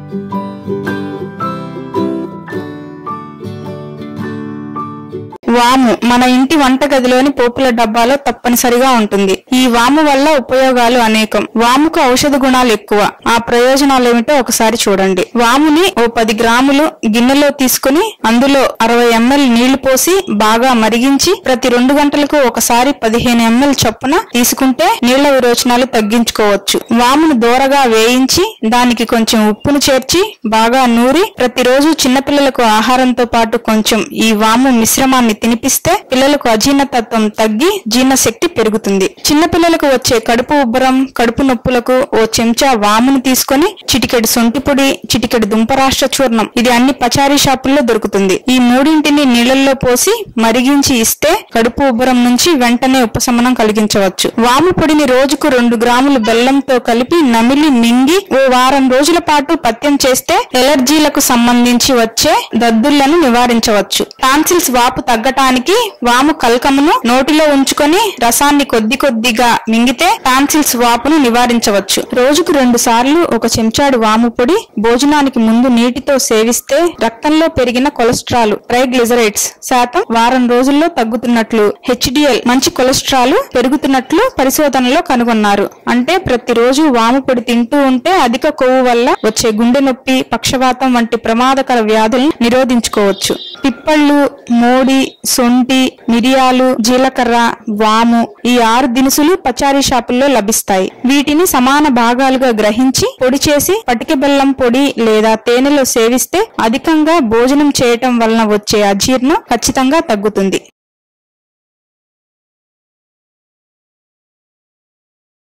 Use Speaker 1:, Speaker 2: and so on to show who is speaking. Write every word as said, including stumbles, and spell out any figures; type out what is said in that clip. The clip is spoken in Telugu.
Speaker 1: వాము మన ఇంటి వంటగదిలోని పోపుల డబ్బాలో తప్పనిసరిగా ఉంటుంది. ఈ వాము వల్ల ఉపయోగాలు అనేకం. వాముకు ఔషధ గుణాలు ఎక్కువ. ఆ ప్రయోజనాలు ఏమిటో ఒకసారి చూడండి. వాముని ఓ పది గ్రాములు గిన్నెలో తీసుకుని అందులో అరవై ఎంఎల్ నీళ్లు పోసి బాగా మరిగించి ప్రతి రెండు గంటలకు ఒకసారి పదిహేను ఎంఎల్ చొప్పున తీసుకుంటే నీళ్ల విరోచనాలు తగ్గించుకోవచ్చు. వామును దూరగా వేయించి దానికి కొంచెం ఉప్పును చేర్చి బాగా నూరి ప్రతిరోజు చిన్నపిల్లలకు ఆహారంతో పాటు కొంచెం ఈ వాము మిశ్రమాన్ని తినిపిస్తే పిల్లలకు అజీర్ణతత్వం తగ్గి జీర్ణశక్తి పెరుగుతుంది. చిన్నపిల్లలకు వచ్చే కడుపు ఉబ్బరం, కడుపు నొప్పులకు ఓ చెంచా వామును తీసుకుని చిటికెడు సొంటి పొడి, చిటికెడు దుంపరాష్ట్ర చూర్ణం, ఇది అన్ని పచారీ షాపుల్లో దొరుకుతుంది. ఈ మూడింటిని నీళ్లలో పోసి మరిగించి ఇస్తే కడుపు ఉబ్బరం నుంచి వెంటనే ఉపశమనం కలిగించవచ్చు. వాము పొడిని రోజుకు రెండు గ్రాములు బెల్లంతో కలిపి నమిలి మింగి ఓ వారం రోజుల పాటు పథ్యం చేస్తే ఎలర్జీలకు సంబంధించి వచ్చే దద్దుళ్లను నివారించవచ్చు. టాన్సిల్స్ వాపు తగ్గటానికి వాము కల్కమును నోటిలో ఉంచుకొని రసాన్ని కొద్ది కొద్దిగా మింగితే టాన్సిల్స్ వాపును నివారించవచ్చు. రోజుకు రెండు సార్లు ఒక చెంచాడు వాము పొడి భోజనానికి ముందు నీటితో సేవిస్తే రక్తంలో పెరిగిన కొలెస్ట్రాల్, ట్రైగ్లిజరైడ్స్ శాతం వారం రోజుల్లో తగ్గుతున్నట్లు, హెచ్డిఎల్ మంచి కొలెస్ట్రాల్ పెరుగుతున్నట్లు పరిశోధనలో కనుగొన్నారు. అంటే ప్రతిరోజు వాము పొడి తింటూ ఉంటే అధిక కొవ్వు వల్ల వచ్చే గుండె నొప్పి, పక్షవాతం వంటి ప్రమాదకర వ్యాధులను నిరోధించుకోవచ్చు. పిప్పళ్ళు, మోడి, సొంటి, మిరియాలు, జీలకర్ర, వాము ఈ ఆరు దినుసులు పచారీ షాపుల్లో లభిస్తాయి. వీటిని సమాన భాగాలుగా గ్రహించి పొడి చేసి పటిక బెల్లం పొడి లేదా తేనెలో సేవిస్తే అధికంగా భోజనం చేయటం వలన వచ్చే అజీర్ణం ఖచ్చితంగా తగ్గుతుంది.